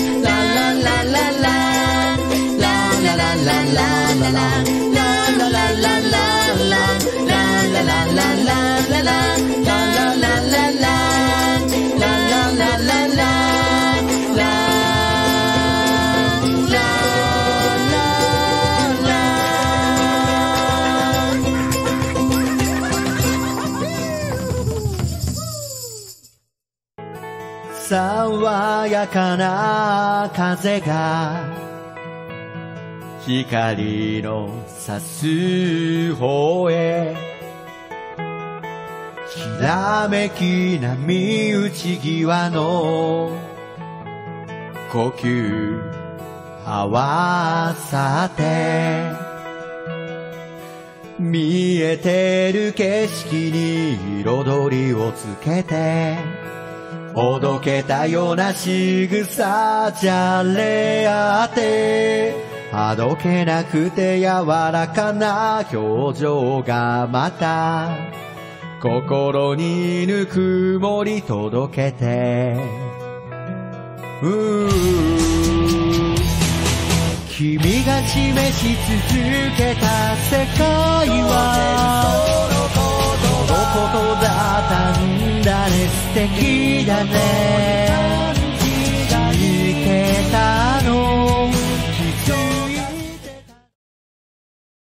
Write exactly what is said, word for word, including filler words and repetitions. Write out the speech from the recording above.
爽やかな風が光の差す方へきらめき波打ち際の呼吸合わさって見えてる景色に彩りをつけておどけたような仕草じゃれ合ってあどけなくて柔らかな表情がまた心にぬくもり届けてうー君が示し続けた世界はそのことだったんだね素敵だね